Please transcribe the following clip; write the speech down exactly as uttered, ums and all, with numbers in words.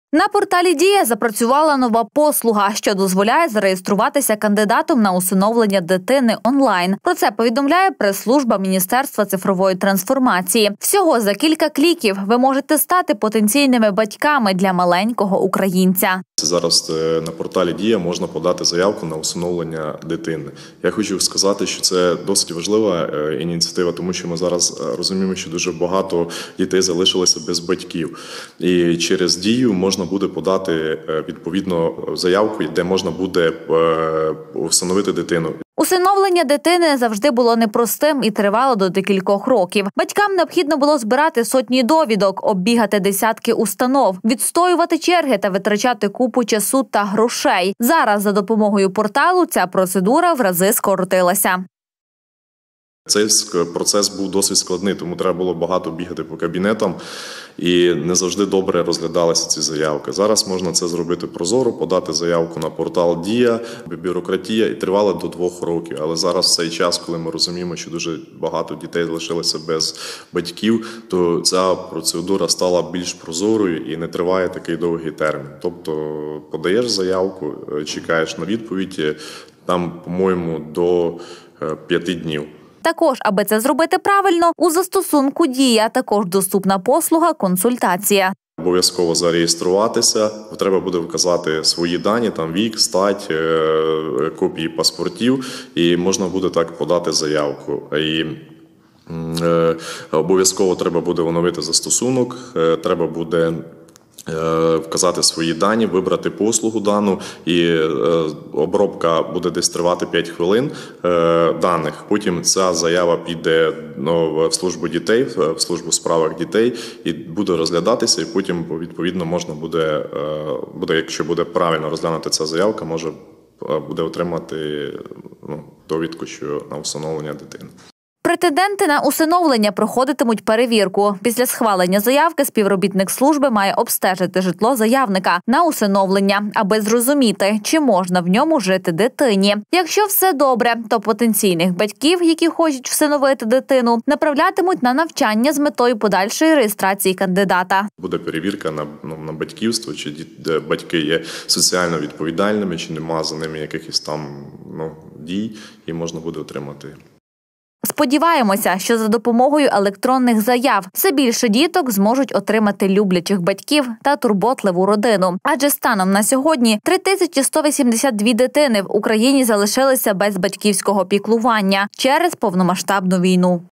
На порталі «Дія» запрацювала нова послуга, що дозволяє зареєструватися кандидатом на усиновлення дитини онлайн. Про це повідомляє прес-служба Міністерства цифрової трансформації. Всього за кілька кліків ви можете стати потенційними батьками для маленького українця. Зараз на порталі «Дія» можна подати заявку на усиновлення дитини. Я хочу сказати, що це досить важлива ініціатива, тому що ми зараз розуміємо, що дуже багато дітей залишилися без батьків. І через «Дію» можна буде подати відповідно заявку, де можна буде усиновити дитину. Усиновлення дитини завжди було непростим і тривало до декількох років. Батькам необхідно було збирати сотні довідок, оббігати десятки установ, відстоювати черги та витрачати купу часу та грошей. Зараз за допомогою порталу ця процедура в рази скоротилася. Цей процес був досить складний, тому треба було багато бігати по кабінетам і не завжди добре розглядалися ці заявки. Зараз можна це зробити прозоро, подати заявку на портал «Дія», бюрократія і тривала до двох років. Але зараз в цей час, коли ми розуміємо, що дуже багато дітей залишилося без батьків, то ця процедура стала більш прозорою і не триває такий довгий термін. Тобто подаєш заявку, чекаєш на відповідь, там, по-моєму, до п'яти днів. Також, аби це зробити правильно, у застосунку «Дія» також доступна послуга «Консультація». Обов'язково зареєструватися, треба буде вказати свої дані, там вік, стать, копії паспортів, і можна буде так подати заявку. І е, обов'язково треба буде оновити застосунок, е, треба буде вказати свої дані, вибрати послугу дану, і обробка буде десь тривати п'ять хвилин даних. Потім ця заява піде ну, в службу дітей, в службу у справах дітей і буде розглядатися, і потім відповідно можна буде, буде якщо буде правильно розглянути ця заявка, може буде отримати ну, довідку, що на усиновлення дитини. Претенденти на усиновлення проходитимуть перевірку. Після схвалення заявки співробітник служби має обстежити житло заявника на усиновлення, аби зрозуміти, чи можна в ньому жити дитині. Якщо все добре, то потенційних батьків, які хочуть всиновити дитину, направлятимуть на навчання з метою подальшої реєстрації кандидата. Буде перевірка на, ну, на батьківство, чи батьки є соціально відповідальними, чи нема за ними якихось там ну, дій, і можна буде отримати. Сподіваємося, що за допомогою електронних заяв все більше діток зможуть отримати люблячих батьків та турботливу родину. Адже станом на сьогодні три тисячі сто вісімдесят дві дитини в Україні залишилися без батьківського піклування через повномасштабну війну.